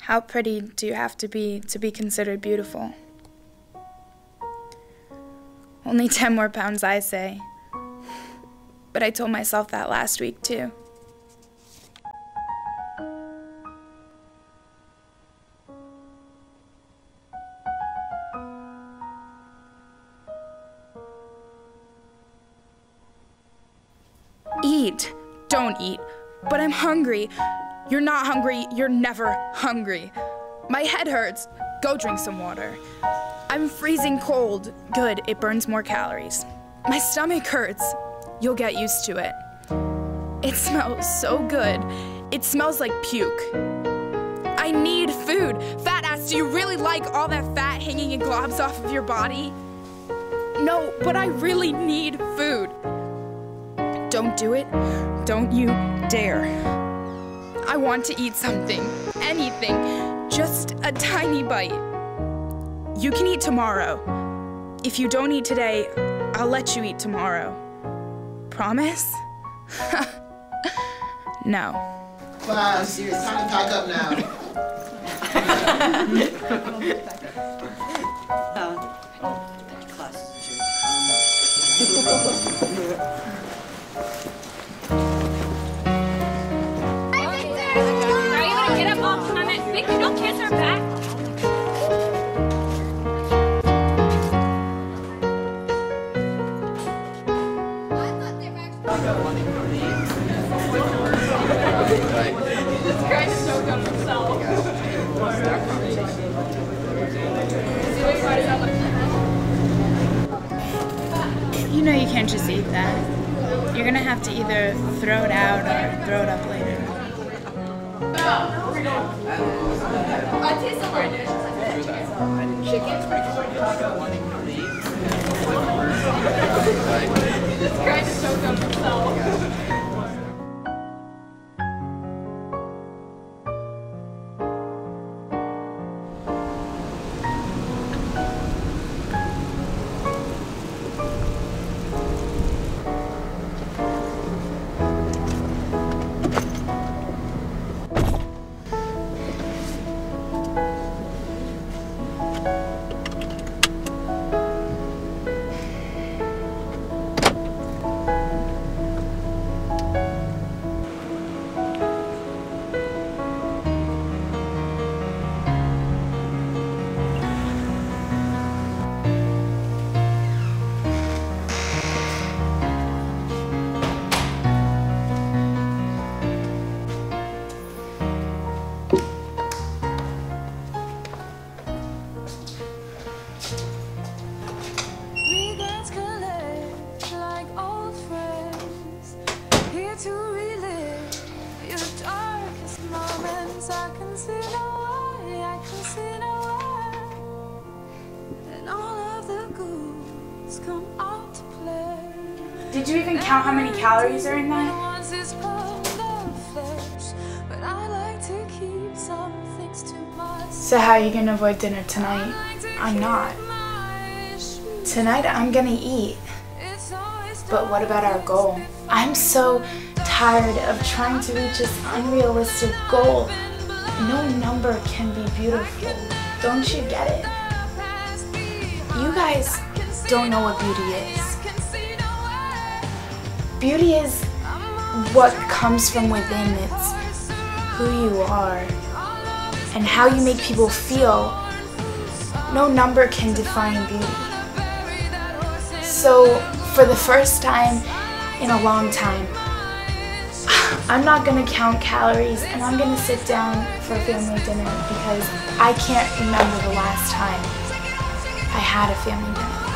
How pretty do you have to be considered beautiful? Only 10 more pounds, I say. But I told myself that last week, too. Eat. Don't eat. But I'm hungry. You're not hungry. You're never hungry. My head hurts. Go drink some water. I'm freezing cold. Good, it burns more calories. My stomach hurts. You'll get used to it. It smells so good. It smells like puke. I need food. Fat ass, do you really like all that fat hanging in globs off of your body? No, but I really need food. Don't do it. Don't you dare. I want to eat something. Anything. Just a tiny bite. You can eat tomorrow. If you don't eat today, I'll let you eat tomorrow. Promise? No. Class, it's time to pack up now. Victor, don't kiss her back. This guy is so dumb himself. You know you can't just eat that. You're gonna have to either throw it out or throw it up later. I taste the right chicken. This guy is so dumb himself. Did you even count how many calories are in that? So how are you gonna avoid dinner tonight? I'm not. Tonight I'm gonna eat. But what about our goal? I'm so tired of trying to reach this unrealistic goal. No number can be beautiful. Don't you get it? You guys don't know what beauty is. Beauty is what comes from within. It's who you are and how you make people feel. No number can define beauty. So for the first time in a long time, I'm not gonna count calories and I'm gonna sit down for a family dinner because I can't remember the last time I had a family dinner.